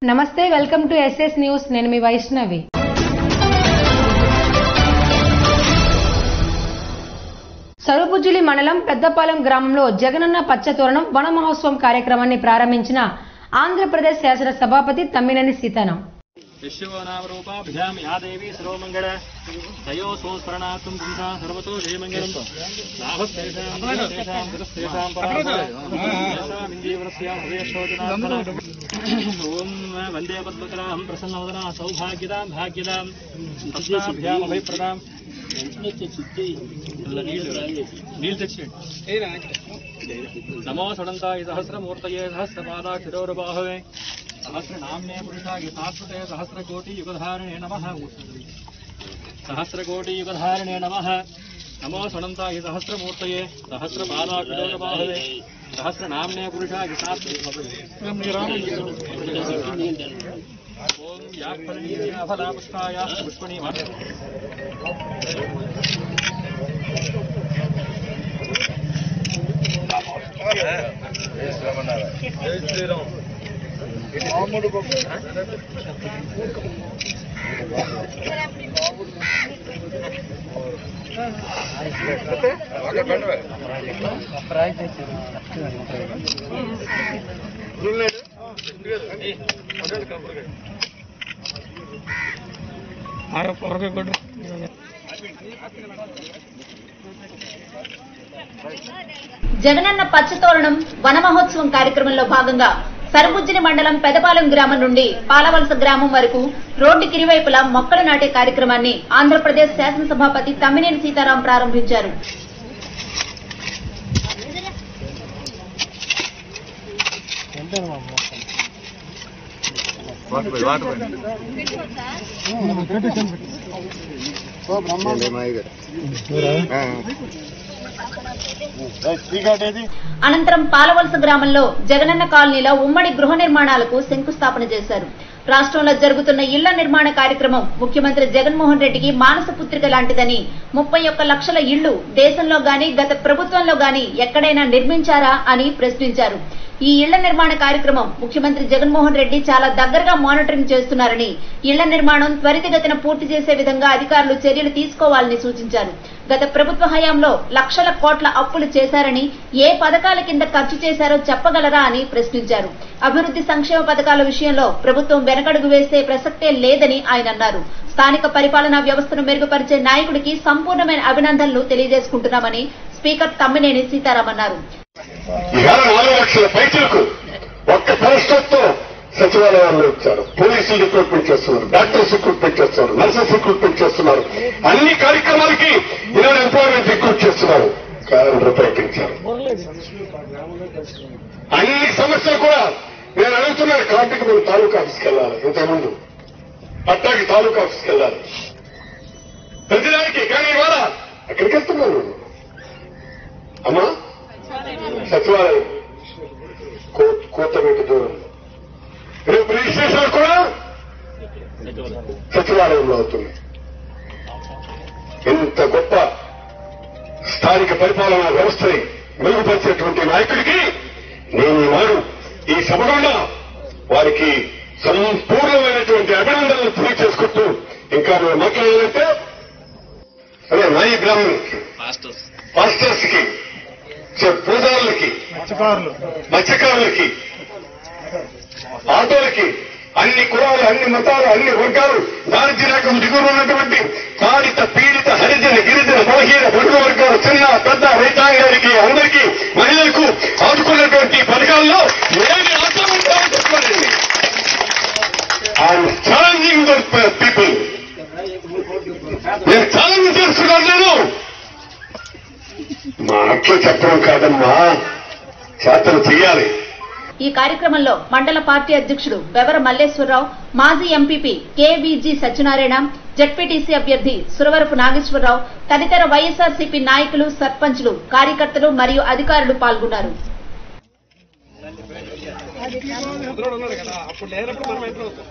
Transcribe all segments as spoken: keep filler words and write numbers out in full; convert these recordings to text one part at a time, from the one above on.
నమస్తే, welcome to SS news. నేను మీ వైష్ణవి. సరుబుజ్జిలి మండలం పెద్దపాలెం గ్రామంలో జగనన్న పచ్చతోరణం వన మహోత్సవం కార్యక్రమాన్ని ప్రారంభించిన ఆంధ్రప్రదేశ్ శాసన సభాపతి తమ్మినేని సీతారాం. విశ్వనామరూపాభ్యాం యా దేవి సర్వమంగళ తయో సంస్మరణార్థం పుంసా సర్వతో జయమంగళం లాభస్తేషాం తేషాం దురస్తేషాం పరాసాం ఇందీవరస్యాం హృదయశోచనార్థం. ఓం వందే పద్మకరాం ప్రసన్నవదనా సౌభాగ్యదాం భాగ్యదాం తస్యాభ్యాం అభయప్రదాం. నీళ్ళు తెచ్చేయండి. నమో షడంతాయ సహస్రమూర్తయే సహస్రపాదాక్షిరోరుబాహవే सहस्रनाम्ने पुरुषाय शाश्वते सहस्रकोटियुगधारिणे नमः. सहस्रकोटियुगधारिणे नमः. नमो षडन्ताय सहस्रमूर्तये सहस्रपादाक्षिरोरुबाहवे सहस्रनाम्ने पुरुषाय शाश्वते. ओम याफलापुष्पाय पुष्पणी జగనన్న పచ్చతోరణం వన మహోత్సవం కార్యక్రమంలో భాగంగా సరుబుజ్జిలి మండలం పెదపాలెం గ్రామం నుండి పాలవలస గ్రామం వరకు రోడ్డుకి ఇరువైపులా మొక్కలు నాటే కార్యక్రమాన్ని ఆంధ్రప్రదేశ్ శాసనసభాపతి తమ్మినేని సీతారాం ప్రారంభించారు. అనంతరం పాలవలస గ్రామంలో జగనన్న కాలనీలో ఉమ్మడి గృహ నిర్మాణాలకు శంకుస్థాపన చేశారు. రాష్ట్రంలో జరుగుతున్న ఇళ్ల నిర్మాణ కార్యక్రమం ముఖ్యమంత్రి జగన్మోహన్ రెడ్డికి మానసపుత్రిక లాంటిదని, ముప్పై ఒక్క లక్షల ఇళ్లు దేశంలో గాని గత ప్రభుత్వంలో గాని ఎక్కడైనా నిర్మించారా అని ప్రశ్నించారు. ఈ ఇళ్ల నిర్మాణ కార్యక్రమం ముఖ్యమంత్రి జగన్మోహన్ రెడ్డి చాలా దగ్గరగా మానిటరింగ్ చేస్తున్నారని, ఇళ్ల నిర్మాణం త్వరితగతిన పూర్తి చేసే విధంగా అధికారులు చర్యలు తీసుకోవాలని సూచించారు. గత ప్రభుత్వ హయాంలో లక్షల కోట్ల అప్పులు చేశారని, ఏ పథకాల కింద ఖర్చు చేశారో చెప్పగలరా అని ప్రశ్నించారు. అభివృద్ధి సంక్షేమ పథకాల విషయంలో ప్రభుత్వం వెనకడుగు వేసే ప్రసక్తే లేదని ఆయన అన్నారు. స్థానిక పరిపాలనా వ్యవస్థను మెరుగుపరిచే నాయకుడికి సంపూర్ణమైన అభినందనలు తెలియజేసుకుంటున్నామని స్పీకర్ తమ్మినేని సీతారాం అన్నారు. నాలుగు లక్షల పైసలకు ఒక్క పరిస్థితితో సచివాలయాల్లో ఇచ్చారు. పోలీసులు రిక్రూట్మెంట్ చేస్తున్నారు, డాక్టర్స్ రిక్రూట్మెంట్ చేస్తున్నారు, నర్సెస్ రిక్రూట్మెంట్ చేస్తున్నారు. అన్ని కార్యక్రమాలకి ఈనాడు ఎంప్లాయ్మెంట్ రిక్రూట్ చేస్తున్నారు. క్యాలెండర్ ప్రకటించారు. అన్ని సమస్యలు కూడా నేను అడుగుతున్నాను. కార్డుకి మనం తాలూకా ఆఫీస్కి వెళ్ళాలి, ఇంతకుముందు పట్టాకి తాలూకా ఆఫీస్కి వెళ్ళాలి ప్రతిదానికి. కానీ ఇవాళ ఎక్కడికి వెళ్తున్నాను అమ్మా? సచివాలయం కోతమేటి దూరం. రేపు రిజిస్ట్రేషన్ కూడా సచివాలయంలో అవుతుంది. ఇంత గొప్ప స్థానిక పరిపాలనా వ్యవస్థని మెరుగుపరిచేటువంటి నాయకుడికి నేను ఈనాడు ఈ సభ గుండా వారికి సంపూర్ణమైనటువంటి అభినందనలు తెలియజేసుకుంటూ, ఇంకా నేను మాట్లాడాలంటే అదే నాయ గ్రామానికి పాస్టర్స్ కి, పూజారులకి, మత్స్యకారులకి, ఆటోలకి, అన్ని కులాలు, అన్ని మతాలు, అన్ని వర్గాలు, దారిద్ర్య రేఖకు దిగువ ఉన్నటువంటి బాధిత పీడిత హరిజన గిరిజన బలహీన బడుగు వర్గాలు, చిన్న పెద్ద రైతాంగానికి, అందరికీ, మహిళలకు ఆదుకున్నటువంటి పథకాల్లో ఏమి అవసరం ఉంటారో చెప్పండి. I'm challenging the people. నేను ఛాలెంజ్ చేస్తున్నాను. నేను మాటలు చెప్పడం కాదమ్మా, చేతలు చెయ్యాలి. ఈ కార్యక్రమంలో మండల పార్టీ అధ్యక్షుడు బెవర మల్లేశ్వరరావు, మాజీ ఎంపీపీ కేవీజీ సత్యనారాయణ, జడ్పీటీసీ అభ్యర్థి సురవరపు నాగేశ్వరరావు తదితర వైఎస్ఆర్సీపీ నాయకులు, సర్పంచ్లు, కార్యకర్తలు మరియు అధికారులు పాల్గొన్నారు. అప్పుడు లేనప్పుడు మనం ఎట్లా అవుతాం?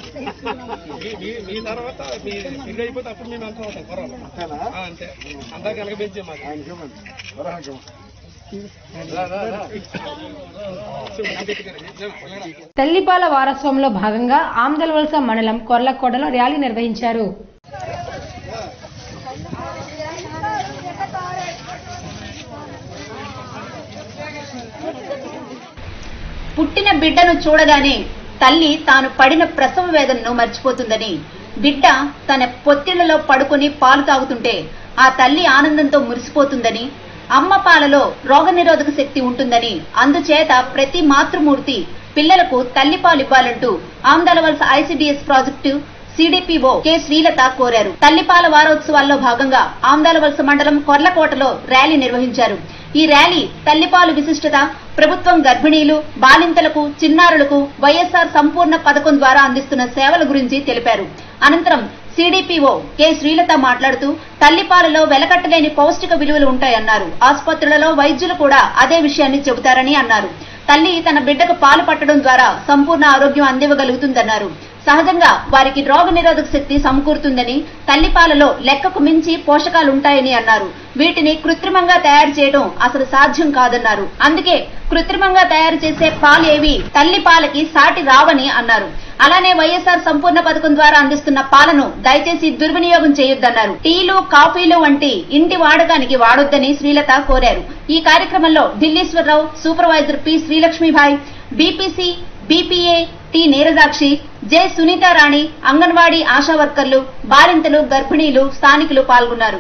మీ తర్వాత మీ ఇల్లు అయిపోతే అప్పుడు మేము ఎంత అవుతాం? అంతే అంతా కనుక పెంచే మాకు తల్లిపాల వారోత్సవంలో భాగంగా ఆమ్దలవలస మండలం కొర్లకోటలో ర్యాలీ నిర్వహించారు. పుట్టిన బిడ్డను చూడగానే తల్లి తాను పడిన ప్రసవ వేదనను మర్చిపోతుందని, బిడ్డ తన పొత్తిళ్లలో పడుకుని పాలు తాగుతుంటే ఆ తల్లి ఆనందంతో మురిసిపోతుందని, అమ్మ పాలలో రోగనిరోధక శక్తి ఉంటుందని, అందుచేత ప్రతి మాతృమూర్తి పిల్లలకు తల్లి పాలు ఇవ్వాలంటూ Amadalavalasa ICDS project CDPO K Srilatha కోరారు. తల్లిపాల వారోత్సవాల్లో భాగంగా ఆమ్దలవలస మండలం కొర్లకోటలో ర్యాలీ నిర్వహించారు. ఈ ర్యాలీ తల్లిపాలు విశిష్టత, ప్రభుత్వం గర్భిణీలు, బాలింతలకు, చిన్నారులకు వైఎస్ఆర్ సంపూర్ణ పథకం ద్వారా అందిస్తున్న సేవల గురించి తెలిపారు. అనంతరం సిడిపిఓ కె శ్రీలత మాట్లాడుతూ తల్లిపాలలో వెలకట్టలేని పౌష్టిక విలువలు ఉంటాయన్నారు. ఆసుపత్రులలో వైద్యులు కూడా అదే విషయాన్ని చెబుతారని అన్నారు. తల్లి తన బిడ్డకు పాలు పట్టడం ద్వారా సంపూర్ణ ఆరోగ్యం అందివ్వగలుగుతుందన్నారు. సహజంగా వారికి రోగ నిరోధక శక్తి సమకూరుతుందని, తల్లిపాలలో లెక్కకు మించి పోషకాలుంటాయని అన్నారు. వీటిని కృత్రిమంగా తయారు చేయడం అసలు సాధ్యం కాదన్నారు. అందుకే కృత్రిమంగా తయారు చేసే పాలు ఏవి తల్లి పాలకి సాటి రావని అన్నారు. అలానే వైఎస్ఆర్ సంపూర్ణ పథకం ద్వారా అందిస్తున్న పాలను దయచేసి దుర్వినియోగం చేయొద్దన్నారు. టీలు, కాఫీలు వంటి ఇంటి వాడకానికి వాడొద్దని శ్రీలత కోరారు. ఈ కార్యక్రమంలో Dilleswararao, supervisor P Srilakshmibai, BPC, BPA T Neerajakshi, J Sunitharani, anganwadi ASHA వర్కర్లు, బాలింతలు, గర్భిణీలు, స్థానికులు పాల్గొన్నారు.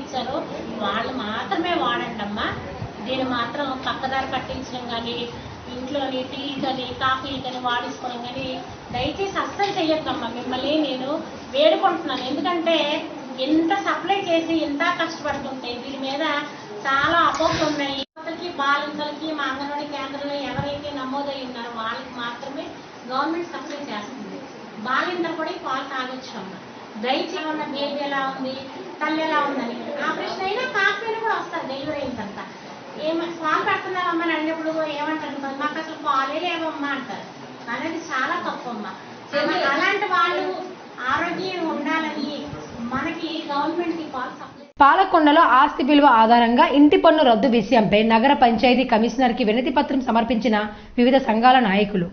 వాళ్ళు మాత్రమే వాడండమ్మా, దీన్ని మాత్రం పక్కదారి పట్టించడం కానీ, ఇంట్లోని టీ కానీ కాఫీ కానీ వాడించుకోవడం కానీ దయచేసి అస్సలు చెయ్యొద్దమ్మా. మిమ్మల్ని నేను వేడుకుంటున్నాను. ఎందుకంటే ఎంత సప్లై చేసి ఎంత కష్టపడుతుంటే దీని మీద చాలా అపోహలు ఉన్నాయి. బాలింతలకి మా అంగన్వాడీ కేంద్రంలో ఎవరైతే నమోదై ఉన్నారో వాళ్ళకి మాత్రమే గవర్నమెంట్ సప్లై చేస్తుంది. బాలింతలు కూడా పాలు తాగొచ్చు అమ్మ. దయచేసి ఉన్న బేబీ ఎలా ఉంది, తల్లి ఎలా ఉందని ఆపరేషన్ అయినా కాకపోయినా కూడా వస్తారు డెలివరీ అయిన తర్వాత. ఏమ పాలు పెడుతున్నామమ్మని అడిగినప్పుడు ఏమంటారు, మాకు అసలు పాలే లేవమ్మా అంటారు. అనేది చాలా తప్పు అమ్మ. అలాంటి వాళ్ళు ఆరోగ్యం ఉండాలని మనకి గవర్నమెంట్ కి పాలు సప్లై. పాలకొండలో ఆస్తి విలువ ఆధారంగా ఇంటి పన్ను రద్దు విషయంపై నగర పంచాయతీ కమిషనర్ కి వినతి పత్రం సమర్పించిన వివిధ సంఘాల నాయకులు.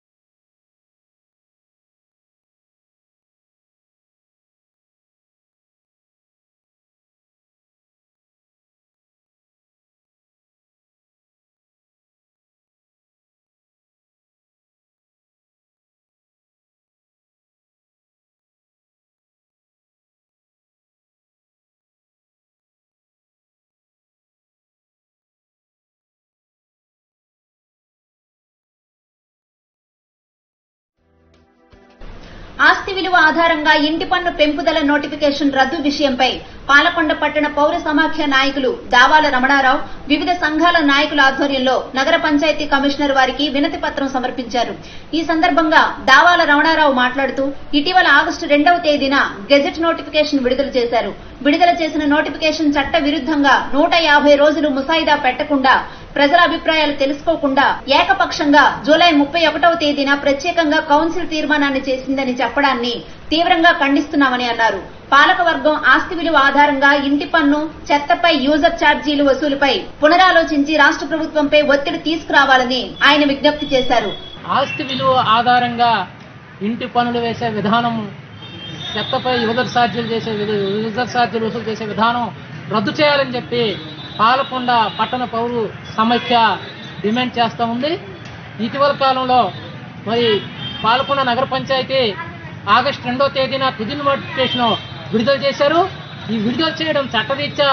ఆస్తి విలువ ఆధారంగా ఇంటి పన్ను పెంపుదల నోటిఫికేషన్ రద్దు విషయంపై పాలకొండ పట్టణ పౌర సమాఖ్య నాయకులు దావాల రమణారావు వివిధ సంఘాల నాయకుల ఆధ్వర్యంలో నగర పంచాయతీ కమిషనర్ వారికి వినతి పత్రం సమర్పించారు. ఈ సందర్భంగా దావాల రమణారావు మాట్లాడుతూ ఇటీవల ఆగస్టు రెండవ తేదీన గెజెట్ నోటిఫికేషన్ విడుదల చేశారు. విడుదల చేసిన నోటిఫికేషన్ చట్ట విరుద్ధంగా నూట యాభై రోజులు ముసాయిదా పెట్టకుండా, ప్రజల అభిప్రాయాలు తెలుసుకోకుండా ఏకపక్షంగా జూలై ముప్పై ఒకటవ తేదీన ప్రత్యేకంగా కౌన్సిల్ తీర్మానాన్ని చేసిందని చెప్పడాన్ని తీవ్రంగా ఖండిస్తున్నామని అన్నారు. పాలకవర్గం ఆస్తి విలువ ఆధారంగా ఇంటి పన్ను, చెత్తపై యూజర్ ఛార్జీలు వసూలుపై పునరాలోచించి రాష్ట్ర ప్రభుత్వంపై ఒత్తిడి తీసుకురావాలని ఆయన విజ్ఞప్తి చేశారు. ఆస్తి విలువ ఆధారంగా ఇంటి పన్నులు వేసే విధానం, చెత్తపై యూజర్ ఛార్జీలు చేసే యూజర్ ఛార్జీలు వసూలు చేసే విధానం రద్దు చేయాలని చెప్పి పాలకొండ పట్టణ పౌరు సమైక్య డిమాండ్ చేస్తూ ఉంది. ఇటీవల కాలంలో మరి పాలకొండ నగర పంచాయతీ ఆగస్టు రెండో తేదీన తుది నోటిఫికేషన్ విడుదల చేశారు. ఈ విడుదల చేయడం చట్టరీత్యా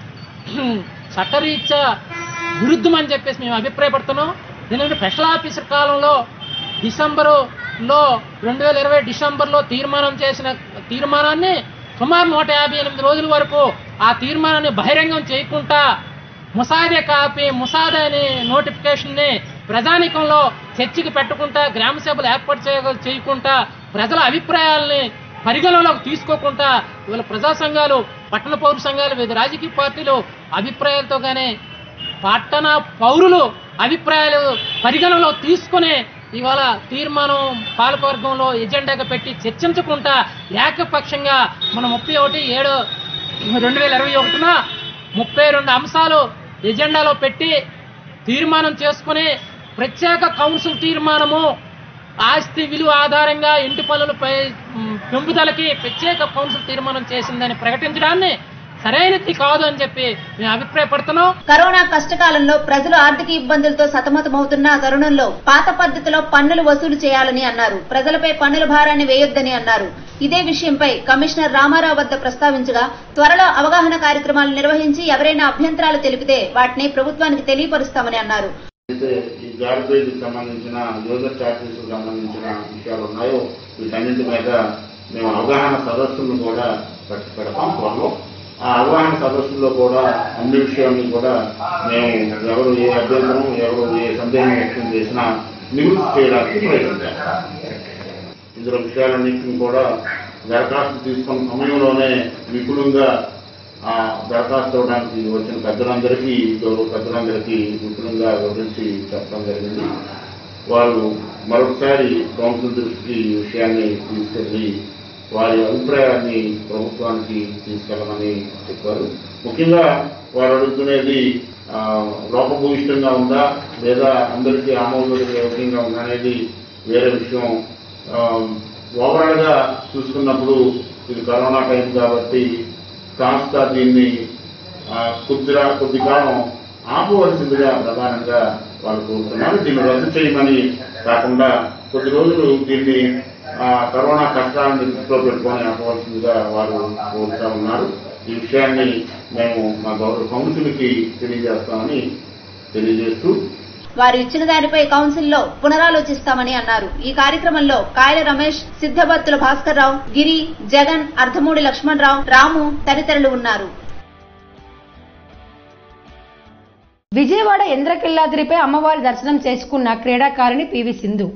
చట్టరీత్యా విరుద్ధం అని చెప్పేసి మేము అభిప్రాయపడుతున్నాం. ఎందుకంటే స్పెషల్ ఆఫీసర్ కాలంలో డిసెంబరులో రెండు వేల ఇరవై డిసెంబర్లో తీర్మానం చేసిన తీర్మానాన్ని సుమారు నూట యాభై ఎనిమిది రోజుల వరకు ఆ తీర్మానాన్ని బహిరంగం చేయకుండా ముసాయిదా కాపీ ముసాదా అనే నోటిఫికేషన్ని ప్రజానీకంలో చర్చకి పెట్టకుండా, గ్రామ సభలు ఏర్పాటు చేయ చేయకుండా ప్రజల అభిప్రాయాలని పరిగణలోకి తీసుకోకుండా ఇవాళ ప్రజా సంఘాలు, పట్టణ పౌర సంఘాలు, వివిధ రాజకీయ పార్టీలు అభిప్రాయాలతోగానే పట్టణ పౌరులు అభిప్రాయాలు పరిగణలో తీసుకుని ఇవాళ తీర్మానం పాలకవర్గంలో ఎజెండాగా పెట్టి చర్చించకుండా ఏకపక్షంగా మన ముప్పై ఒకటి ఏడు రెండు వేల ఇరవై ఒకటిన ముప్పై రెండు అంశాలు ఎజెండాలో పెట్టి తీర్మానం చేసుకుని ప్రత్యేక కౌన్సిల్ తీర్మానము ఆస్తి విలువ ఆధారంగా ఇంటి పనులపై పెంపుదలకి ప్రత్యేక కౌన్సిల్ తీర్మానం చేసిందని ప్రకటించడాన్ని సరైనది కాదు అని చెప్పి మేము అభిప్రాయపడుతున్నాం. కరోనా కష్టకాలంలో ప్రజలు ఆర్థిక ఇబ్బందులతో సతమతమవుతున్న తరుణంలో పాత పద్ధతిలో పన్నులు వసూలు చేయాలని అన్నారు. ప్రజలపై పన్నుల భారాన్ని వేయొద్దని అన్నారు. ఇదే విషయంపై కమిషనర్ రామారావు వద్ద ప్రస్తావించగా త్వరలో అవగాహన కార్యక్రమాలు నిర్వహించి ఎవరైనా అభ్యంతరాలు తెలిపితే వాటిని ప్రభుత్వానికి తెలియపరుస్తామని అన్నారు. గార్బేజ్ సంబంధించిన యూజర్ చార్జెస్ సంబంధించిన విషయాలు ఉన్నాయో వీటన్నింటి మీద మేము అవగాహన సదస్సులను కూడా పెడతాం త్వరలో. ఆ అవగాహన సదస్సుల్లో కూడా అన్ని విషయాన్ని కూడా మేము ఎవరు ఏ అభ్యంతరం ఎవరు ఏ సందేహం వ్యక్తం చేసినా నివృత్తి చేయడానికి ప్రయత్నించాం. ఇందులో విషయాలన్నింటినీ కూడా దరఖాస్తు తీసుకున్న సమయంలోనే విపులంగా ఆ దరఖాస్తు ఇవ్వడానికి వచ్చిన పెద్దలందరికీ గౌరవ పెద్దలందరికీ విపులంగా వివరించి చెప్పడం జరిగింది. వారు మరొకసారి కౌన్సిల్ దృష్టికి ఈ విషయాన్ని తీసుకెళ్లి వారి అభిప్రాయాన్ని ప్రభుత్వానికి తీసుకెళ్లమని చెప్పారు. ముఖ్యంగా వారు అడుగుతున్నది లోపభూయిష్టంగా ఉందా లేదా అందరికీ ఆమోదయోగ్యంగా ఉందా అనేది వేరే విషయం. ఓవరాల్ గా చూసుకున్నప్పుడు ఇది కరోనా టైం కాబట్టి కాస్త దీన్ని కొద్దిగా కొద్ది కాలం ఆపవలసిందిగా ప్రధానంగా వాళ్ళు కోరుతున్నారు. దీన్ని రద్దు చేయమని కాకుండా కొద్ది రోజులు దీన్ని కరోనా కష్టాలను దృష్టిలో పెట్టుకొని ఆపవలసిందిగా వారు కోరుతా ఉన్నారు. ఈ విషయాన్ని మేము మా గౌరవ కౌన్సిల్కి తెలియజేస్తామని తెలియజేస్తూ వారు ఇచ్చిన దానిపై కౌన్సిల్లో పునరాలోచిస్తామని అన్నారు. ఈ కార్యక్రమంలో కాయల రమేష్, సిద్ధబత్తుల భాస్కర్ రావు, గిరి, జగన్, అర్ధమూడి లక్ష్మణరావు, రాము తదితరులు ఉన్నారు. విజయవాడ ఇంద్రకిల్లాద్రిపై అమ్మవారి దర్శనం చేసుకున్న క్రీడాకారిణి పివి సింధు.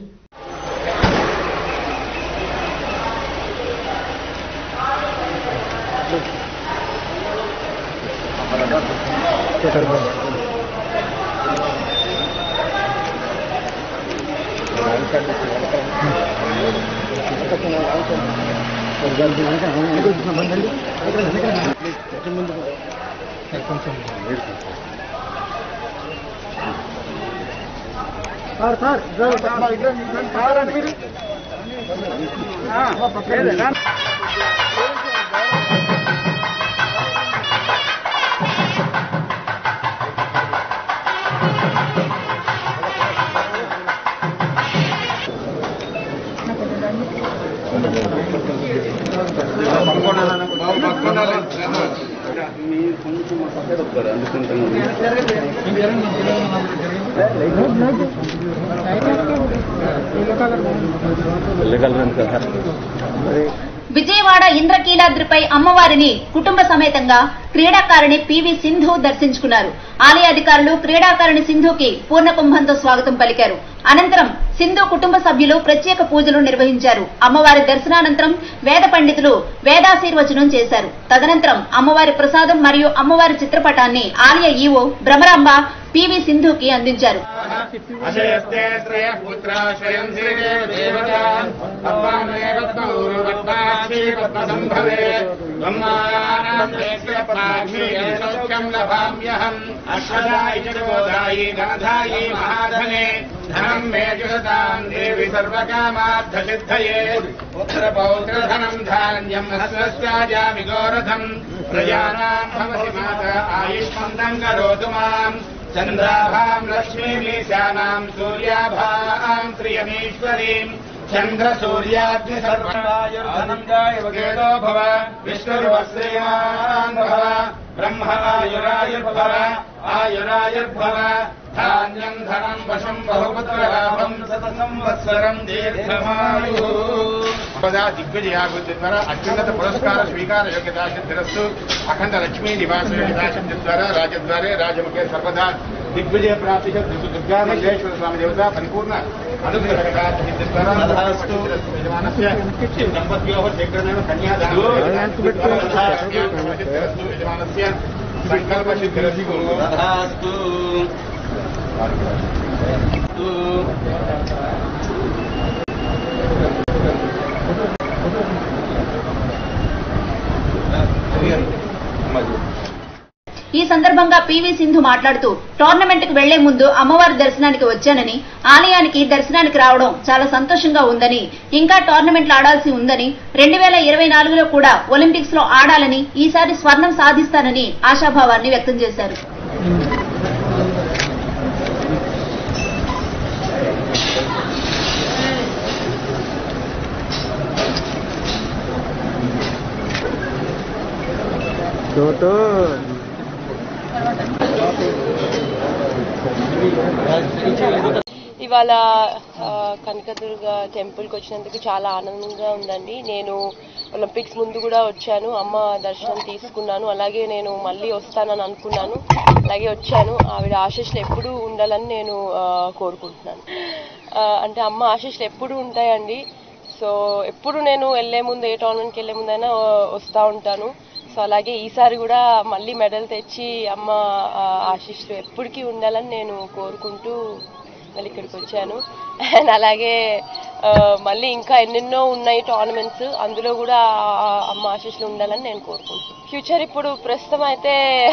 విజయవాడ ఇంద్రకీలాద్రిపై అమ్మవారిని కుటుంబ సమేతంగా క్రీడాకారిణి పివి సింధు దర్శించుకున్నారు. ఆలయ అధికారులు క్రీడాకారిణి సింధుకి పూర్ణ కుంభంతో స్వాగతం పలికారు. అనంతరం సింధు కుటుంబ సభ్యులు ప్రత్యేక పూజలు నిర్వహించారు. అమ్మవారి దర్శనానంతరం వేద పండితులు వేదాశీర్వచనం చేశారు. తదనంతరం అమ్మవారి ప్రసాదం మరియు అమ్మవారి చిత్రపటాన్ని ఆలయ ఈవో భ్రమరాంబ పివి సింధుకి అందించారు. धनं मे जुषतां देवी सर्वकामार्थसिद्धये पुत्रपौत्रधनं धान्यम् अस्वस्याजामि गोरथम् प्रजानां भवति माता आयुष्मन्दं करोतु माम् चन्द्राभां लक्ष्मीमीशानां सूर्याभां श्रियमीश्वरीम् चन्द्रसूर्याग्नि सर्वायुर्धनं जायवगेदो भव विष्णुर्वश्रीमान् भव ब्रह्म आयुरायुर्भव आयुरायुर्भव धान्यं धनं वशं बहुपुत्रलाभं शतसंवत्सरं दीर्घमायुः पदा दिग्विजयाभिवृद्धि द्वारा अत्युन्नत पुरस्कार स्वीकार योग्यता सिद्धिरस्तु अखंड लक्ष्मी निवास योग्यता सिद्धि द्वारा राजद्वारे राजमुखे सर्वदा दिग्विजय प्राप्ति दुर्गा मल्लेश्वर स्वामी देवता परिपूर्ण अनुग्रहता सिद्धि द्वारा यजमानस्य दम्पत्योः शीघ्रमेव कन्यादानस्तु यजमानस्य संकल्प सिद्धिरस्तु तथास्तु ఈ సందర్భంగా పీవీ సింధు మాట్లాడుతూ టోర్నమెంట్ కు వెళ్లే ముందు అమ్మవారి దర్శనానికి వచ్చానని, ఆలయానికి దర్శనానికి రావడం చాలా సంతోషంగా ఉందని, ఇంకా టోర్నమెంట్లు ఆడాల్సి ఉందని, రెండు వేల ఇరవై నాలుగులో కూడా ఒలింపిక్స్ లో ఆడాలని, ఈసారి స్వర్ణం సాధిస్తానని ఆశాభావాన్ని వ్యక్తం చేశారు. ఇవాళ కనకదుర్గ టెంపుల్కి వచ్చినందుకు చాలా ఆనందంగా ఉందండి. నేను ఒలింపిక్స్ ముందు కూడా వచ్చాను, అమ్మ దర్శనం తీసుకున్నాను. అలాగే నేను మళ్ళీ వస్తానని అనుకున్నాను, అలాగే వచ్చాను. ఆవిడ ఆశీస్సులు ఎప్పుడూ ఉండాలని నేను కోరుకుంటున్నాను. అంటే అమ్మ ఆశీస్సులు ఎప్పుడూ ఉంటాయండి. సో ఎప్పుడు నేను వెళ్లే ముందు, ఏ టోర్నమెంట్కి వెళ్లే ముందైనా వస్తూ ఉంటాను. సో అలాగే ఈసారి కూడా మళ్ళీ మెడల్ తెచ్చి అమ్మ ఆశీస్సులు ఎప్పటికీ ఉండాలని నేను కోరుకుంటూ మళ్ళీ ఇక్కడికి వచ్చాను. అండ్ అలాగే మళ్ళీ ఇంకా ఎన్నెన్నో ఉన్నాయి టోర్నమెంట్స్, అందులో కూడా అమ్మ ఆశీస్సులు ఉండాలని నేను కోరుకుంటున్నాను. ఫ్యూచర్ ఇప్పుడు ప్రస్తుతం అయితే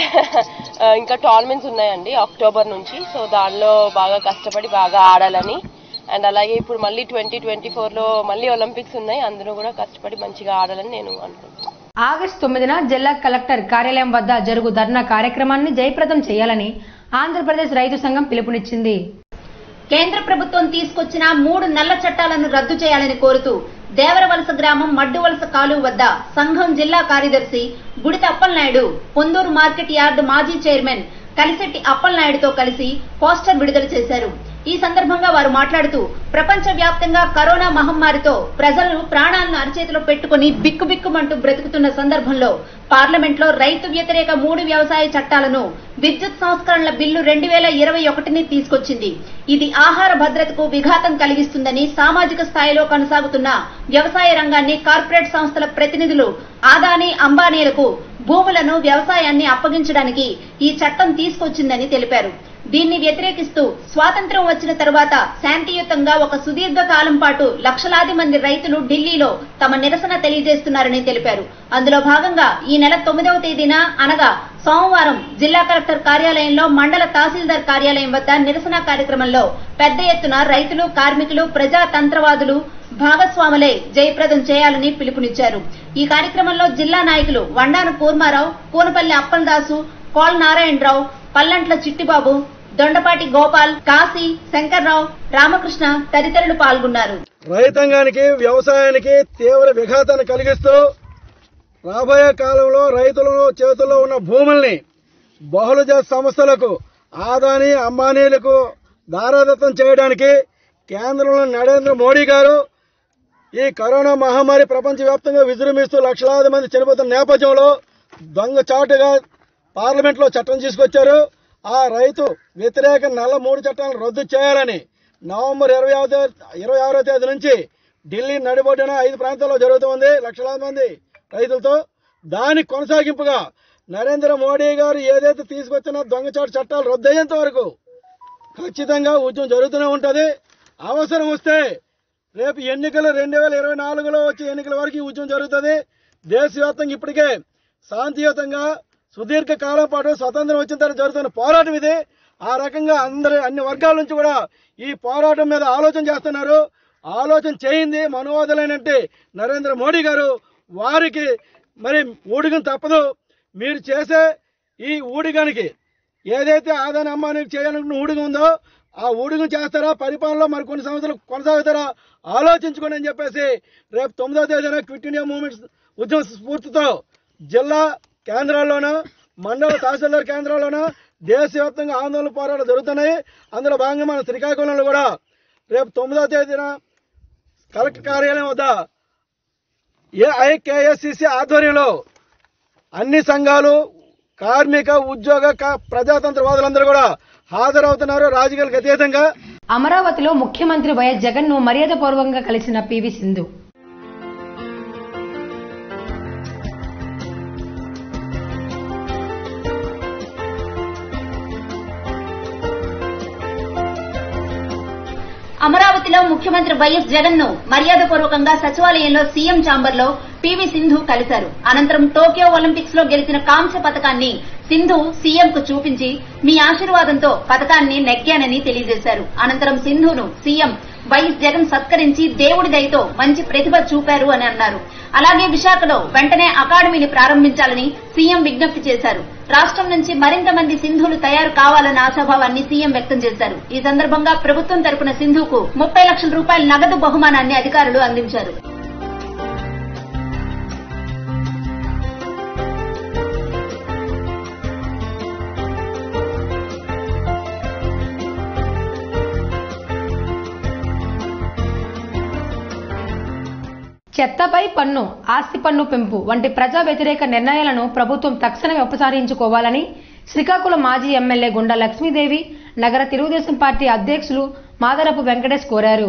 ఇంకా టోర్నమెంట్స్ ఉన్నాయండి అక్టోబర్ నుంచి. సో దానిలో బాగా కష్టపడి బాగా ఆడాలని, అండ్ అలాగే ఇప్పుడు మళ్ళీ ట్వంటీ ట్వంటీ ఫోర్లో మళ్ళీ ఒలింపిక్స్ ఉన్నాయి, అందులో కూడా కష్టపడి మంచిగా ఆడాలని నేను అనుకుంటున్నాను. ఆగస్టు తొమ్మిదిన జిల్లా కలెక్టర్ కార్యాలయం వద్ద జరుగు ధర్నా కార్యక్రమాన్ని జయప్రదం చేయాలని ఆంధ్రప్రదేశ్ రైతు సంఘం పిలుపునిచ్చింది. కేంద్ర ప్రభుత్వం తీసుకొచ్చిన మూడు నల్ల చట్టాలను రద్దు చేయాలని కోరుతూ దేవరవలస గ్రామం మడ్డువలస కాలువ వద్ద సంఘం జిల్లా కార్యదర్శి గుడిత అప్పలనాయుడు, పొందూరు మార్కెట్ యార్డు మాజీ చైర్మన్ కలిశెట్టి అప్పలనాయుడుతో కలిసి పోస్టర్ విడుదల చేశారు. ఈ సందర్భంగా వారు మాట్లాడుతూ ప్రపంచ వ్యాప్తంగా కరోనా మహమ్మారితో ప్రజలు ప్రాణాలను అరచేతిలో పెట్టుకుని బిక్కుబిక్కుమంటూ బ్రతుకుతున్న సందర్భంలో పార్లమెంట్ లో రైతు వ్యతిరేక మూడు వ్యవసాయ చట్టాలను, విద్యుత్ సంస్కరణల బిల్లు రెండు వేల ఇరవై ఒకటిని తీసుకొచ్చింది. ఇది ఆహార భద్రతకు విఘాతం కలిగిస్తుందని, సామాజిక స్థాయిలో కొనసాగుతున్న వ్యవసాయ రంగాన్ని కార్పొరేట్ సంస్థల ప్రతినిధులు ఆదానీ అంబానీలకు భూములను, వ్యవసాయాన్ని అప్పగించడానికి ఈ చట్టం తీసుకొచ్చిందని తెలిపారు. దీన్ని వ్యతిరేకిస్తూ స్వాతంత్ర్యం వచ్చిన తరువాత శాంతియుతంగా ఒక సుదీర్ఘ కాలం పాటు లక్షలాది మంది రైతులు ఢిల్లీలో తమ నిరసన తెలియజేస్తున్నారని తెలిపారు. అందులో భాగంగా ఈ నెల తొమ్మిదవ తేదీన అనగా సోమవారం జిల్లా కలెక్టర్ కార్యాలయంలో మండల తహసీల్దార్ కార్యాలయం వద్ద నిరసన కార్యక్రమంలో పెద్ద ఎత్తున రైతులు, కార్మికులు, ప్రజాతంత్రవాదులు భాగస్వాములై జయప్రదం చేయాలని పిలుపునిచ్చారు. ఈ కార్యక్రమంలో జిల్లా నాయకులు వండాన కూర్మారావు, కూనపల్లి అప్పలదాసు, కోల్ నారాయణరావు, పల్లంట్ల చిట్టిబాబు, దొండపాటి గోపాల్, కాశీ, శంకర్రావు, రామకృష్ణ తదితరులు పాల్గొన్నారు. రైతాంగానికి, వ్యవసాయానికి తీవ్ర విఘాతాన్ని కలిగిస్తూ రాబోయే కాలంలో రైతుల చేతుల్లో ఉన్న భూముల్ని బహుళజాత సంస్థలకు, ఆదానీ అంబానీలకు దారాదత్తం చేయడానికి కేంద్రంలో నరేంద్ర మోడీ గారు ఈ కరోనా మహమ్మారి ప్రపంచవ్యాప్తంగా విజృంభిస్తూ లక్షలాది మంది చనిపోతున్న నేపథ్యంలో దొంగచాటుగా పార్లమెంట్ లో చట్టం తీసుకొచ్చారు. ఆ రైతు వ్యతిరేక నల్ల మూడు చట్టాలను రద్దు చేయాలని నవంబర్ ఇరవై ఇరవై ఆరో తేదీ నుంచి ఢిల్లీ నడిబొడ్డున ఐదు ప్రాంతాల్లో జరుగుతుంది లక్షలాది మంది రైతులతో. దానికి కొనసాగింపుగా నరేంద్ర మోడీ గారు ఏదైతే తీసుకొచ్చిన దొంగచాటు చట్టాలు రద్దయ్యేంత వరకు ఖచ్చితంగా ఉద్యమం జరుగుతూనే ఉంటుంది. అవసరం వస్తే రేపు ఎన్నికలు రెండు వేల ఇరవై నాలుగులో వచ్చే ఎన్నికల వరకు ఈ ఉద్యమం జరుగుతుంది. దేశవ్యాప్తంగా ఇప్పటికే శాంతియుతంగా సుదీర్ఘ కాలం పాటు స్వతంత్రం వచ్చిన తర్వాత జరుగుతున్న పోరాటం ఇది. ఆ రకంగా అందరి అన్ని వర్గాల నుంచి కూడా ఈ పోరాటం మీద ఆలోచన చేస్తున్నారు. ఆలోచన చేయింది మనోవాదులైనంటే నరేంద్ర మోడీ గారు. వారికి మరి ఊడిగం తప్పదు. మీరు చేసే ఈ ఊడిగానికి ఏదైతే ఆదాని అమ్మానికి చేయాలనుకున్న ఊడిగం ఉందో ఆ ఊడిగం చేస్తారా, పరిపాలనలో మరి కొన్ని సంవత్సరాలు కొనసాగుతారా ఆలోచించుకోండి అని చెప్పేసి రేపు తొమ్మిదో తేదీన క్విట్ ఇండియా మూవ్మెంట్ ఉద్యమ స్ఫూర్తితో జిల్లా కేంద్రాల్లోనూ, మండల తహసీల్దార్ కేంద్రాల్లోనూ దేశవ్యాప్తంగా ఆందోళన పోరాటాలు జరుగుతున్నాయి. అందులో భాగంగా మన శ్రీకాకుళంలో కూడా రేపు తొమ్మిదో తేదీన కలెక్టర్ కార్యాలయం వద్ద ఏఐకేఎస్సిసి ఆధ్వర్యంలో అన్ని సంఘాలు, కార్మిక, ఉద్యోగ, ప్రజాతంత్రవాదులందరూ కూడా హాజరవుతున్నారు రాజకీయాలకు అతీతంగా. అమరావతిలో ముఖ్యమంత్రి వైఎస్ జగన్ ను మర్యాదపూర్వకంగా కలిసిన పీవీ సింధు. అమరావతిలో ముఖ్యమంత్రి వైఎస్ జగన్ ను మర్యాదపూర్వకంగా సచివాలయంలో సీఎం ఛాంబర్ లో పీవీ సింధు కలిశారు. అనంతరం టోక్యో ఒలింపిక్స్ లో గెలిచిన కాంస్య పతకాన్ని సింధు సీఎం కు చూపించి మీ ఆశీర్వాదంతో పథకాన్ని నెగ్గానని తెలియజేశారు. అనంతరం సింధును సీఎం వైఎస్ జగన్ సత్కరించి దేవుడి దయతో మంచి ప్రతిభ చూపారు అని అన్నారు. అలాగే విశాఖలో వెంటనే అకాడమీని ప్రారంభించాలని సీఎం విజ్ఞప్తి చేశారు. రాష్ట్రం నుంచి మరింత మంది సింధులు తయారు కావాలన్న ఆశాభావాన్ని సీఎం వ్యక్తం చేశారు. ఈ సందర్భంగా ప్రభుత్వం తరపున సింధుకు ముప్పై లక్షల రూపాయల నగదు బహుమానాన్ని అధికారులు అందించారు. చెత్తపై పన్ను, ఆస్తి పన్ను పెంపు వంటి ప్రజా వ్యతిరేక నిర్ణయాలను ప్రభుత్వం తక్షణమే ఉపసంహరించుకోవాలని శ్రీకాకుళం మాజీ ఎమ్మెల్యే గుండా లక్ష్మీదేవి, నగర తెలుగుదేశం పార్టీ అధ్యక్షులు మాదరపు వెంకటేష్ కోరారు.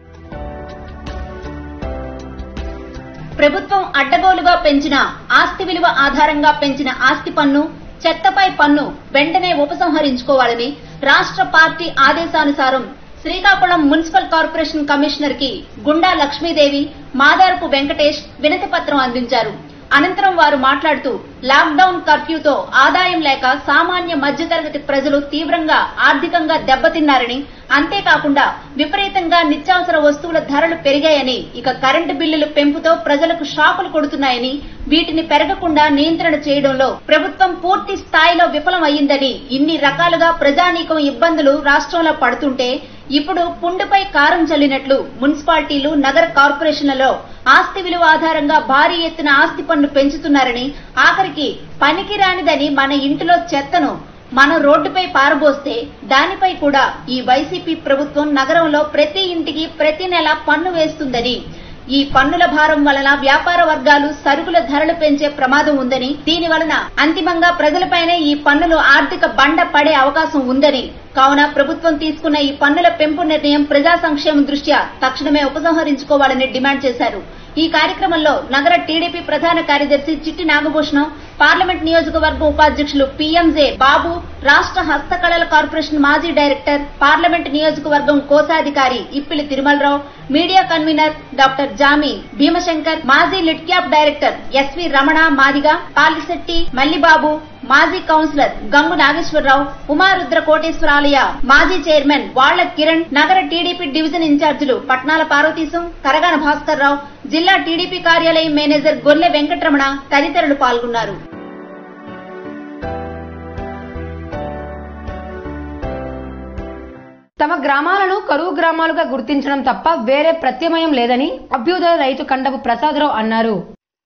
ప్రభుత్వం అడ్డగోలుగా పెంచిన ఆస్తి విలువ ఆధారంగా పెంచిన ఆస్తి పన్ను, చెత్తపై పన్ను వెంటనే ఉపసంహరించుకోవాలని రాష్ట్ర పార్టీ ఆదేశానుసారం శ్రీకాకుళం మున్సిపల్ కార్పొరేషన్ కమిషనర్ కి గుండా లక్ష్మీదేవి, మాదారపు వెంకటేష్ వినతి పత్రం అందించారు. అనంతరం వారు మాట్లాడుతూ లాక్డౌన్ కర్ఫ్యూతో ఆదాయం లేక సామాన్య మధ్యతరగతి ప్రజలు తీవ్రంగా ఆర్థికంగా దెబ్బతిన్నారని, అంతేకాకుండా విపరీతంగా నిత్యావసర వస్తువుల ధరలు పెరిగాయని, ఇక కరెంటు బిల్లుల పెంపుతో ప్రజలకు షాకులు కొడుతున్నాయని, వీటిని పెరగకుండా నియంత్రణ చేయడంలో ప్రభుత్వం పూర్తి స్థాయిలో విఫలం అయ్యిందని, ఇన్ని రకాలుగా ప్రజానీకం ఇబ్బందులు రాష్ట్రంలో పడుతుంటే ఇప్పుడు పుండుపై కారం చల్లినట్లు మున్సిపాలిటీలు, నగర కార్పొరేషన్లలో ఆస్తి విలువ ఆధారంగా భారీ ఎత్తున ఆస్తి పన్ను పెంచుతున్నారని, ఆఖరికి పనికిరానిదని మన ఇంటిలో చెత్తను మనం రోడ్డుపై పారబోస్తే దానిపై కూడా ఈ వైసీపీ ప్రభుత్వం నగరంలో ప్రతి ఇంటికి ప్రతి నెల పన్ను వేస్తుందని, ఈ పన్నుల భారం వలన వ్యాపార వర్గాలు సరుకుల ధరలు పెంచే ప్రమాదం ఉందని, దీని వలన అంతిమంగా ప్రజలపైనే ఈ పన్నులు ఆర్థిక బండ పడే అవకాశం ఉందని, కావున ప్రభుత్వం తీసుకున్న ఈ పన్నుల పెంపు నిర్ణయం ప్రజా సంక్షేమం దృష్ట్యా తక్షణమే ఉపసంహరించుకోవాలని డిమాండ్ చేశారు. ఈ కార్యక్రమంలో నగర టీడీపీ ప్రధాన కార్యదర్శి చిట్టి నాగభూషణం, పార్లమెంట్ నియోజకవర్గం ఉపాధ్యక్షులు పీఎంజే బాబు, రాష్ట్ర హస్తకళల కార్పొరేషన్ మాజీ డైరెక్టర్, పార్లమెంట్ నియోజకవర్గం కోశాధికారి Ippili Tirumalarao, media convenor doctor Jami Bhimashankar, మాజీ LIDCAP director SV Ramana Madiga, Palisetti Mallibabu, మాజీ కౌన్సిలర్ గంగు నాగేశ్వరరావు, ఉమారుద్ర కోటేశ్వరాలయ మాజీ చైర్మన్ వాళ్ల కిరణ్, నగర టీడీపీ డివిజన్ ఇన్ఛార్జీలు పట్నాల పార్వతీశం, కరగాన భాస్కర్ రావు, జిల్లా టీడీపీ కార్యాలయం మేనేజర్ గొల్లె వెంకటరమణ తదితరులు పాల్గొన్నారు. తమ గ్రామాలను కరువు గ్రామాలుగా గుర్తించడం తప్ప వేరే ప్రత్యామ్నాయం లేదని అభ్యుదయ రైతు కండపు ప్రసాదరావు అన్నారు.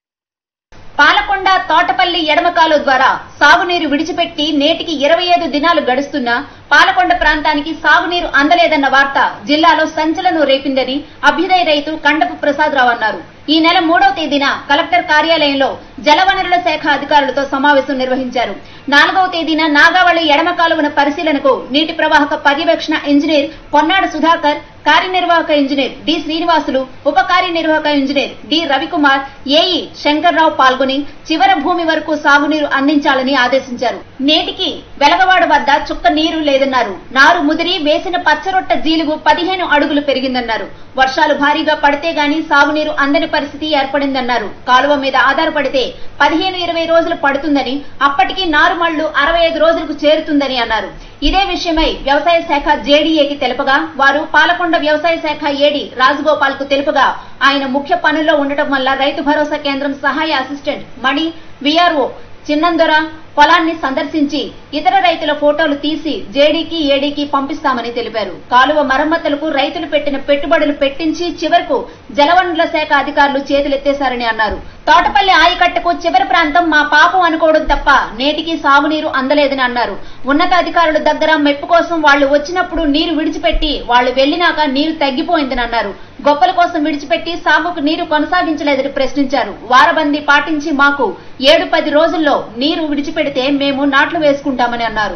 పాలకొండ, తోటపల్లి ఎడమకాలు ద్వారా సాగునీరు విడిచిపెట్టి నేటికి ఇరవై ఐదు దినాలు గడుస్తున్నా పాలకొండ ప్రాంతానికి సాగునీరు అందలేదన్న వార్త జిల్లాలో సంచలనం రేపిందని అభ్యుదయ రైతు కండపు ప్రసాదరావు అన్నారు. ఈ నెల మూడవ తేదీన కలెక్టర్ కార్యాలయంలో జలవనరుల శాఖ అధికారులతో సమావేశం నిర్వహించారు. నాలుగవ తేదీన నాగావళి ఎడమ కాలువన పరిశీలనకు నీటి ప్రవాహక పర్యవేక్షణ ఇంజనీర్ పొన్నాడు సుధాకర్, కార్యనిర్వాహక ఇంజనీర్ డి శ్రీనివాసులు, ఉప కార్యనిర్వాహక engineer D Ravikumar, AE Shankarrao పాల్గొని చివర భూమి వరకు సాగునీరు అందించాలని ఆదేశించారు. నేటికి వెలగవాడ వద్ద చుక్క నీరు లేదన్నారు. నారు ముదిరి వేసిన పచ్చరొట్ట జీలుగు పదిహేను అడుగులు పెరిగిందన్నారు. వర్షాలు భారీగా పడితే గాని సాగునీరు అందని పరిస్థితి ఏర్పడిందన్నారు. కాలువ మీద ఆధారపడితే పదిహేను ఇరవై రోజులు పడుతుందని, అప్పటికి నారుమళ్లు అరవై ఐదు రోజులకు చేరుతుందని అన్నారు. ఇదే విషయమై వ్యవసాయ శాఖ జేడీఏకి తెలుపగా వారు పాలకొండ వ్యవసాయ శాఖ ఏడీ రాజగోపాల్ కు తెలుపగా ఆయన ముఖ్య పనుల్లో ఉండటం వల్ల రైతు భరోసా కేంద్రం సహాయ అసిస్టెంట్ మణి, వీఆర్ఓ చిన్నందొర పొలాన్ని సందర్శించి ఇతర రైతుల ఫోటోలు తీసి జేడీకి, ఏడీకి పంపిస్తామని తెలిపారు. కాలువ మరమ్మతులకు రైతులు పెట్టిన పెట్టుబడులు పెట్టించి చివరకు జలవనరుల శాఖ అధికారులు చేతులెత్తేశారని అన్నారు. తోటపల్లి ఆయకట్టకు చివరి ప్రాంతం మా పాపం అనుకోవడం తప్ప నేటికి సాగునీరు అందలేదని అన్నారు. ఉన్నతాధికారుల దగ్గర మెప్పు కోసం వాళ్లు వచ్చినప్పుడు నీరు విడిచిపెట్టి వాళ్లు వెళ్లినాక నీరు తగ్గిపోయిందని అన్నారు. గొప్పల కోసం విడిచిపెట్టి సాగుకు నీరు కొనసాగించలేదని ప్రశ్నించారు. వారబందీ పాటించి మాకు ఏడు పది రోజుల్లో నీరు విడిచిపెడితే మేము నాట్లు వేసుకుంటామని అన్నారు.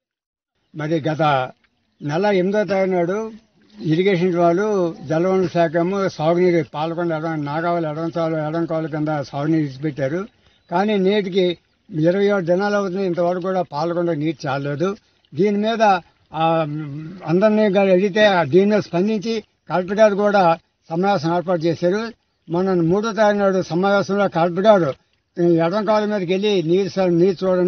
మరి గత నెల ఎనిమిదో తారీఖు నాడు ఇరిగేషన్ వాళ్ళు జలవనరుల శాఖ సాగునీరు పాలకొండ ఎడం నాగావళి ఎడంకాలు ఎడంకాలు కింద సాగునీరు ఇచ్చిపెట్టారు. కానీ నేటికి ఇరవై ఏడు దినాలు అవుతుంది, ఇంతవరకు కూడా పాలకొండ నీరు చాలలేదు. దీని మీద అందరినీ అడిగితే దీని మీద స్పందించి కలెక్టర్ గారు కూడా సమావేశం ఏర్పాటు చేశారు. మొన్న మూడో తారీఖు నాడు సమావేశంలో కలెక్టర్ గారు ఎడం కాలు మీదకి వెళ్ళి నీరు నీరు చూడండి,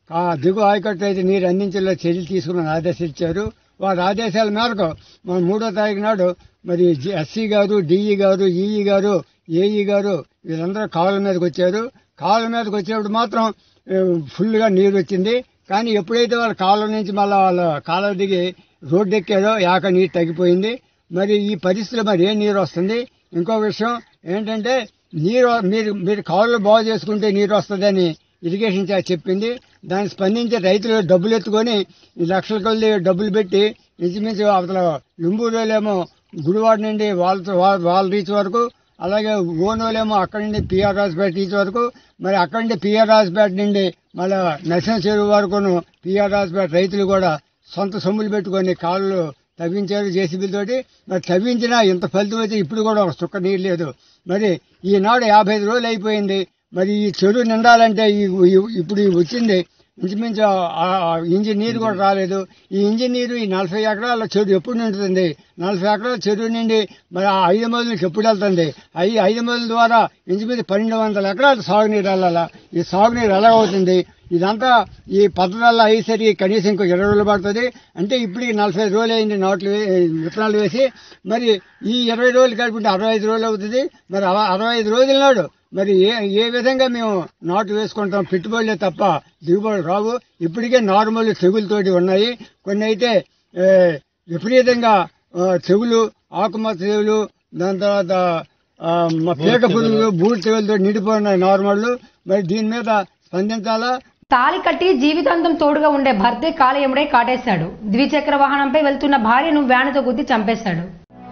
దిగువ ఆయకట్టు అయితే నీరు అందించేలా చర్యలు తీసుకుని ఆదేశాలు ఇచ్చారు. వారి ఆదేశాల మేరకు మన మూడో తారీఖు నాడు మరి ఎస్సీ గారు, డిఈ గారు, ఈఈ గారు, ఏఈ గారు వీళ్ళందరూ కాలువ మీదకి వచ్చారు. కాలువ మీదకి వచ్చినప్పుడు మాత్రం ఫుల్గా నీరు వచ్చింది. కానీ ఎప్పుడైతే వాళ్ళ కాలువ నుంచి మళ్ళీ వాళ్ళ కాలువ దిగి రోడ్డు ఎక్కారో యాక నీరు తగ్గిపోయింది. మరి ఈ పరిస్థితిలో మరి ఏ నీరు వస్తుంది? ఇంకో విషయం ఏంటంటే నీరు మీరు మీరు కాలువలు బాగు చేసుకుంటే నీరు వస్తుందని ఇరిగేషన్ శాఖ చెప్పింది. దాన్ని స్పందించే రైతులు డబ్బులు ఎత్తుకొని ఈ లక్షల కొద్ది డబ్బులు పెట్టి ఇంచుమించు అవతల లుంబూరులేమో గుడివాడ నుండి వాళ్ళతో వాళ్ళ రీచ్ వరకు, అలాగే ఓనోలేమో అక్కడి నుండి పిఆర్ రాజ్పేట రీచ్ వరకు, మరి అక్కడి నుండి పిఆర్ రాజ్పేట నుండి మళ్ళీ నరసింహ చెరువు వరకును పిఆర్ రాజ్పేట రైతులు కూడా సొంత సొమ్ములు పెట్టుకొని కాళ్ళు తవ్వించారు జేసీబీలతోటి. మరి తవ్వించినా ఇంత ఫలితం అయితే ఇప్పుడు కూడా ఒక చుక్క నీరు లేదు. మరి ఈనాడు యాభై ఐదు రోజులు అయిపోయింది. మరి ఈ చెరువు నిండాలంటే ఇప్పుడు వచ్చింది ఇంచుమించు ఇంజిన్ నీరు కూడా రాలేదు. ఈ ఇంజిన్ నీరు ఈ నలభై ఎకరాల చెరువు ఎప్పుడు నిండుతుంది? నలభై ఎకరాల చెరువు నుండి మరి ఆ ఐదు మొదలకి ఎప్పుడు వెళ్తుంది? ఐ ఐదు మొదల ద్వారా ఇంచుమించు పన్నెండు వందల ఎకరాలు సాగునీరు వెళ్ళాలా. ఈ సాగునీరు ఎలా అవుతుంది? ఇదంతా ఈ పద్ధతుల్లో అయ్యేసరికి కనీసం ఇంకో ఇరవై రోజులు పడుతుంది. అంటే ఇప్పటికి నలభై రోజులు అయింది నాట్లు విత్తనాలు వేసి. మరి ఈ ఇరవై రోజులు కలుపుకుంటే అరవై ఐదు రోజులు అవుతుంది. మరి అరవై ఐదు రోజుల నాడు మరి ఏ ఏ విధంగా మేము నాటు వేసుకుంటాం? పెట్టుబడులే తప్ప దిగుబడులు రావు. ఇప్పటికే నార్మల్ తెగులతోటి ఉన్నాయి. కొన్ని అయితే విపరీతంగా తెగులు, ఆకుమచ్చ తెగులు, దాని తర్వాత పీక పురుగులు, బూడి తెగులతో నిండిపోయినాయి నార్మల్. మరి దీని మీద స్పందించాలా? తాళి కట్టి జీవితాంతం తోడుగా ఉండే భర్తే కాలయముడై కాటేశాడు. ద్విచక్ర వాహనంపై వెళ్తున్న భార్యను వ్యానుతో గుద్ది చంపేశాడు.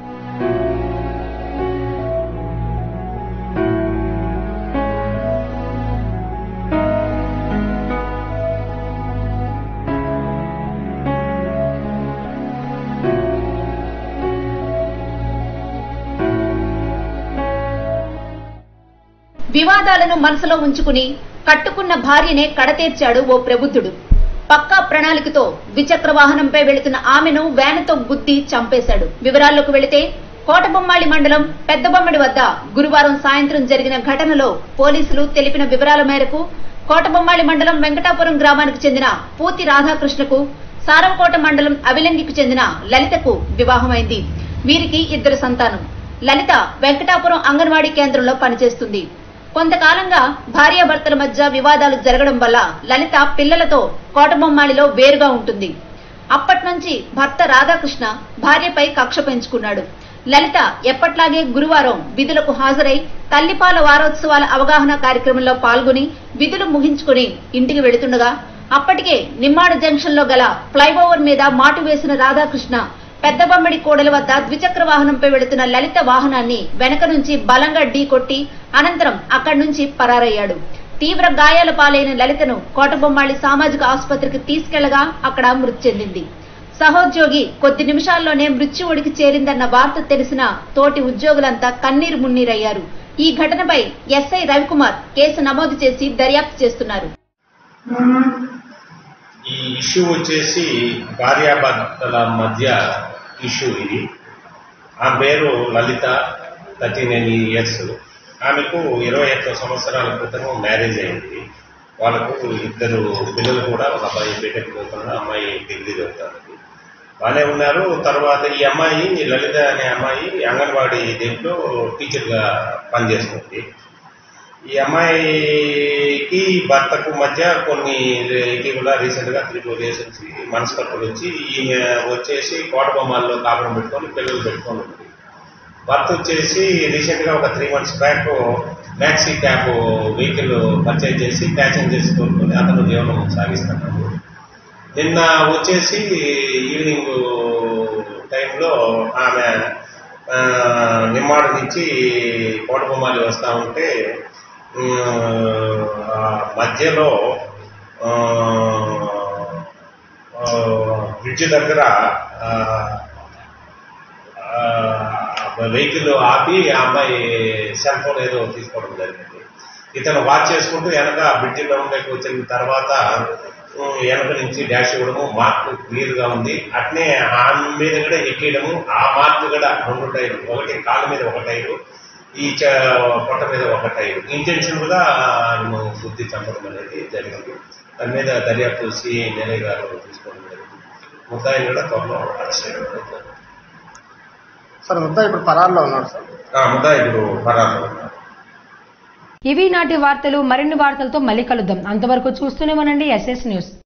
వివాదాలను మనసులో ఉంచుకుని కట్టుకున్న భార్యనే కడతీర్చాడు ఓ ప్రబుద్ధుడు. పక్కా ప్రణాళికతో ద్విచక్ర వాహనంపై వెళుతున్న ఆమెను వ్యానుతో గుద్ది చంపేశాడు. వివరాల్లోకి వెళితే కోటబొమ్మాళి మండలం పెద్దబొమ్మడి వద్ద గురువారం సాయంత్రం జరిగిన ఘటనలో పోలీసులు తెలిపిన వివరాల మేరకు కోటబొమ్మాళి మండలం వెంకటాపురం గ్రామానికి చెందిన పూతి రాధాకృష్ణకు సారంకోట మండలం అవిలంగికి చెందిన లలితకు వివాహమైంది. వీరికి ఇద్దరు సంతానం. లలిత వెంకటాపురం అంగన్వాడీ కేంద్రంలో పనిచేస్తుంది. కొంతకాలంగా భార్యాభర్తల మధ్య వివాదాలు జరగడం వల్ల లలిత పిల్లలతో కోటబొమ్మాళిలో వేరుగా ఉంటుంది. అప్పటి నుంచి భర్త రాధాకృష్ణ భార్యపై కక్ష పెంచుకున్నాడు. లలిత ఎప్పట్లాగే గురువారం విధులకు హాజరై తల్లిపాల వారోత్సవాల అవగాహన కార్యక్రమంలో పాల్గొని విధులు ముగించుకుని ఇంటికి వెళుతుండగా అప్పటికే నిమ్మాడ జంక్షన్ లో గల ఫ్లైఓవర్ మీద మాటు వేసిన రాధాకృష్ణ పెద్దబొమ్మడి కోడల వద్ద ద్విచక్ర వాహనంపై వెళుతున్న లలిత వాహనాన్ని వెనక నుంచి బలంగా ఢీకొట్టి అనంతరం అక్కడి నుంచి పరారయ్యాడు. తీవ్ర గాయాల పాలైన లలితను కోటబొమ్మాళి సామాజిక ఆసుపత్రికి తీసుకెళ్లగా అక్కడ మృతి చెందింది. సహోద్యోగి కొద్ది నిమిషాల్లోనే మృత్యువుడికి చేరిందన్న వార్త తెలిసిన తోటి ఉద్యోగులంతా కన్నీరు మున్నీరయ్యారు. ఈ ఘటనపై ఎస్ఐ రవికుమార్ కేసు నమోదు చేసి దర్యాప్తు చేస్తున్నారు. ఈ ఇష్యూ వచ్చేసి భార్యాభర్తల మధ్య ఇష్యూ ఇది. ఆమె పేరు లలిత, థర్టీ నైన్ ఇయర్స్. ఆమెకు ఇరవై ఒక్క సంవత్సరాల క్రితం మ్యారేజ్ అయింది. వాళ్ళకు ఇద్దరు పిల్లలు కూడా, ఒక అబ్బాయి బీటెక్ చదువుతున్నారు, అమ్మాయి డిగ్రీ చదువుతారు. బాగానే ఉన్నారు. తర్వాత ఈ అమ్మాయి లలిత అనే అమ్మాయి అంగన్వాడీ దీంట్లో టీచర్గా పనిచేస్తుంది. ఈ అమ్మాయికి భర్తకు మధ్య కొన్ని ఇటీవల రీసెంట్గా త్రీ ఫోర్ డేస్ వచ్చి మనస్పర్ధలు వచ్చి ఈమె వచ్చేసి కోటబొమ్మాల్లో కాపురం పెట్టుకొని పిల్లలు పెట్టుకొని ఉంది. భర్త వచ్చేసి రీసెంట్గా ఒక three months back maxi cab vehicle purchase చేసి ప్యాసింజర్స్ తోడుకొని అతను జీవనం సాగిస్తున్నాడు. నిన్న వచ్చేసి ఈవినింగ్ టైంలో ఆమె నిమ్మాడ నుంచి కోటబొమ్మాలి వస్తూ ఉంటే మధ్యలో బ్రిడ్జ్ దగ్గర వెహికల్ ఆపి ఆ అమ్మాయి సెల్ ఫోన్ ఏదో తీసుకోవడం జరిగింది. ఇతను వాచ్ చేసుకుంటూ వెనక బ్రిడ్జ్ డౌన్లోకి వచ్చిన తర్వాత వెనక నుంచి డాష్ ఇవ్వడము, మార్క్ క్లియర్ గా ఉంది. అట్నే ఆమె మీద కూడా ఎక్కేయడము, ఆ మార్క్ కూడా రెండు టైర్లు, ఒకటి కాళ్ళ మీద ఒక టైరు, ఈ పొట్ట మీద ఒక టైరు. ఇంటెన్షన్ గా గుర్తి చంపడం అనేది జరిగింది. దాని మీద దర్యాప్తు సిఐ నేనే గారు తీసుకోవడం జరిగింది. ముద్దాయిని కూడా త్వరలో అరెస్ట్ చేయడం. సార్ ముద్దాయి ఇప్పుడు పరారులో ఉన్నాడు సార్. ముద్దాయి ఇప్పుడు పరారులో ఉన్నారు. ఇవి నాటి వార్తలు. మరిన్ని వార్తలతో మళ్ళీ కలుద్దాం. అంతవరకు చూస్తూనే ఉండండి ఎస్ఎస్ న్యూస్.